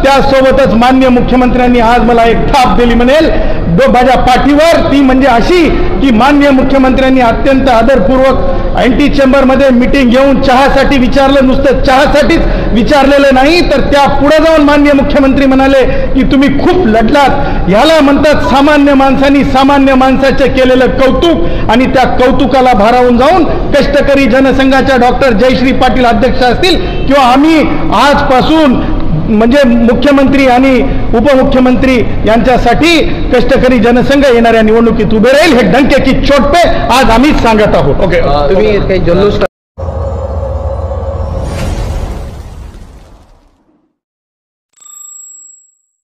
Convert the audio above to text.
त्यासोबतच माननीय मुख्यमंत्र्यांनी आज मला एक थाप दिली म्हणेल माझ्या पाठीवर, ती म्हणजे अशी की माननीय मुख्यमंत्र्यांनी अत्यंत आदरपूर्वक अँटी चेंबरमध्ये मीटिंग घेऊन चहासाठी विचारलं, नुसतं चहासाठीच विचारलेलं नाही तर त्या पुढे जाऊन माननीय मुख्यमंत्री म्हणाले की तुम्ही खूप लढलात, ह्याला म्हणतात सामान्य माणसांनी सामान्य माणसाचे केलेलं कौतुक, आणि त्या कौतुकाला भारावून जाऊन कष्टकरी जनसंघाच्या डॉक्टर जयश्री पाटील अध्यक्ष असतील किंवा आम्ही आजपासून म्हणजे मुख्यमंत्री आणि उपमुख्यमंत्री यांच्यासाठी कष्टकरी जनसंघ येणाऱ्या निवडणुकीत उभे राहील, हे डंके की चोट पे आज आम्हीच सांगत आहोत. तुम्ही काही जल्लोष